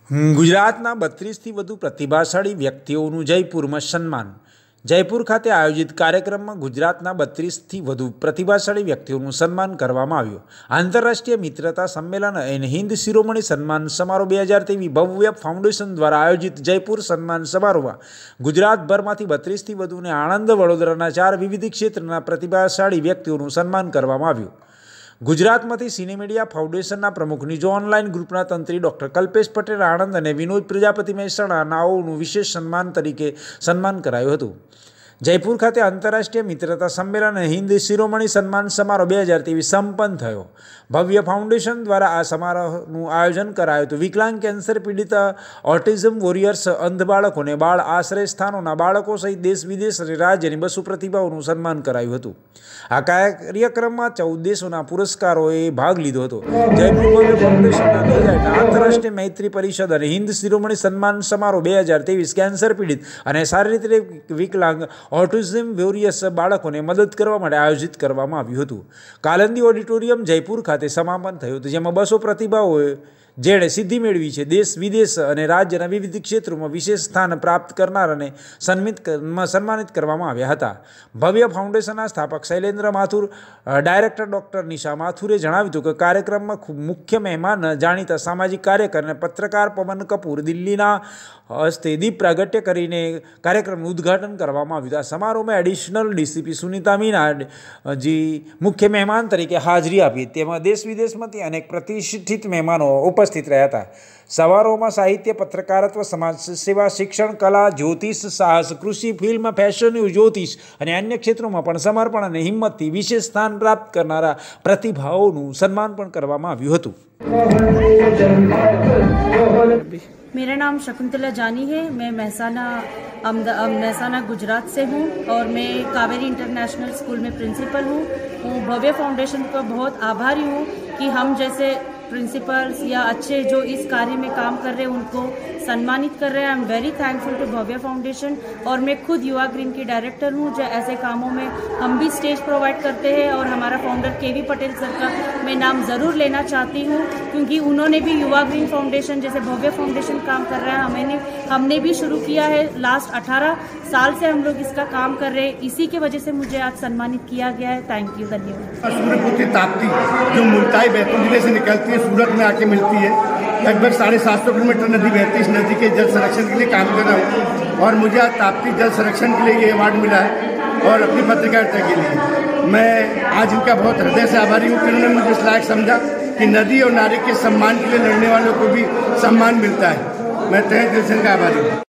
ગુજરાતના 32થી વધુ પ્રતિભાશાળી વ્યક્તિઓનું જયપુરમાં સન્માન। જયપુર ખાતે આયોજિત કાર્યક્રમમાં ગુજરાતના 32થી વધુ પ્રતિભાશાળી વ્યક્તિઓનું સન્માન કરવામાં આવ્યું। આંતરરાષ્ટ્રીય મિત્રતા સંમેલન અને હિન્દ શિરોમણી સન્માન સમારોહ 2023 ભવ્ય ફાઉન્ડેશન દ્વારા આયોજિત જયપુર સન્માન સમારોહમાં ગુજરાતભરમાંથી 32થી વધુ અને આણંદ વડોદરાના 4 વિવિધ ક્ષેત્રના પ્રતિભાશાળી વ્યક્તિઓનું સન્માન કરવામાં આવ્યું। ગુજરાતમાંથી સિને મીડિયા ફાઉન્ડેશનના પ્રમુખ નિજો ઓનલાઈન ગ્રુપના તંત્રી ડૉક્ટર કલ્પેશ પટેલ આણંદ અને વિનોદ પ્રજાપતિ મહેસાણાનાઓનું વિશેષ સન્માન તરીકે સન્માન કરાયું હતું। જયપુર ખાતે આંતરરાષ્ટ્રીય મિત્રતા સંમેલન અને હિન્દ શિરોમણી સન્માન સમારોહ 2023 સંપન્ન થયો। ભવ્ય ફાઉન્ડેશન દ્વારા આ સમારોહનું આયોજન કરાયું હતું। વિકલાંગ કેન્સર પીડિત ઓટિઝમ વોરિયર્સ અંધ બાળકોને બાળ આશ્રય સ્થાનોના બાળકો સહિત દેશ વિદેશ અને રાજ્યની 200 પ્રતિભાઓનું સન્માન કરાયું હતું। આ કાર્યક્રમમાં 14 દેશોના પુરસ્કારોએ ભાગ લીધો હતો। જયપુર ભવ્ય ફાઉન્ડેશનના ડિઝાઇન આંતરરાષ્ટ્રીય મૈત્રી પરિષદ અને હિન્દ શિરોમણી સન્માન સમારોહ 2023 કેન્સર પીડિત અને શારીરિક રીતે વિકલાંગ ઓટિઝમ વોરિયર્સ બાળકોને મદદ કરવા માટે આયોજિત કરવામાં આવ્યું હતું। કાલંદી ઓડિટોરિયમ જયપુર ખાતે સમાપન થયું હતું, જેમાં 200 પ્રતિભાઓએ જેણે સિદ્ધિ મેળવી છે દેશ વિદેશ અને રાજ્યના વિવિધ ક્ષેત્રોમાં વિશેષ સ્થાન પ્રાપ્ત કરનારને સન્માનિત કરવામાં આવ્યા હતા। ભવ્ય ફાઉન્ડેશનના સ્થાપક શૈલેન્દ્ર માથુર, ડાયરેક્ટર ડૉક્ટર નિશા માથુરે જણાવ્યું હતું કે કાર્યક્રમમાં મુખ્ય મહેમાન જાણીતા સામાજિક કાર્યકર અને પત્રકાર પવન કપૂર દિલ્હીના હસ્તે દીપ પ્રાગટ્ય કરીને કાર્યક્રમનું ઉદ્ઘાટન કરવામાં આવ્યું હતું। આ સમારોહમાં એડિશનલ ડીસીપી સુનિતા મીનાજી મુખ્ય મહેમાન તરીકે હાજરી આપી, તેમાં દેશ વિદેશમાંથી અનેક પ્રતિષ્ઠિત મહેમાનો ઉપસ્થિત રહ્યા હતા। સમારોહમાં સાહિત્ય, પત્રકારત્વ, સમાજ સેવા, શિક્ષણ, કલા, જ્યોતિષ, સાહસ, કૃષિ, ફિલ્મ, ફેશન, જ્યોતિષ અને અન્ય ક્ષેત્રોમાં પણ સમર્પણ અને હિંમતથી વિશેષ સ્થાન પ્રાપ્ત કરનારા પ્રતિભાઓનું સન્માન પણ કરવામાં આવ્યું હતું। मेरा नाम शकुंतला जानी है। मैं महसाना गुजरात से हूँ और मैं कावेरी इंटरनेशनल स्कूल में प्रिंसिपल हूँ। भव्य फाउंडेशन का बहुत आभारी हूँ कि हम जैसे प्रिंसिपल्स या अच्छे जो इस कार्य में काम कर रहे हैं उनको सम्मानित कर रहे हैं। I am very thankful to Bhavya foundation. और मैं खुद युवा ग्रीन की डायरेक्टर हूँ, जो ऐसे कामों में हम भी स्टेज प्रोवाइड करते हैं। और हमारा फाउंडर केवी पटेल सर का मैं नाम ज़रूर लेना चाहती हूँ, क्योंकि उन्होंने भी युवा ग्रीन फाउंडेशन जैसे भव्य फाउंडेशन काम कर रहा है। हमने भी शुरू किया है। लास्ट 18 साल से हम लोग इसका काम कर रहे हैं। इसी की वजह से मुझे आज सम्मानित किया गया है। थैंक यू, धन्यवाद। सूर्यपुत्री ताप्ती जो मुल्ताई बैतूल जिले से निकलती है, सूरत में आके मिलती है। लगभग 750 किलोमीटर नदी बहती है। इस नदी के जल संरक्षण के लिए काम कर रहा हूँ और मुझे आज ताप्ती जल संरक्षण के लिए ये अवार्ड मिला है और अपनी पत्रकारिता के लिए मैं आज इनका बहुत हृदय से आभारी हूँ कि उन्होंने मुझे इस लायक समझा कि नदी और नारी के सम्मान के लिए लड़ने वालों को भी सम्मान मिलता है। मैं तहे दिल से इनका आभारी हूँ।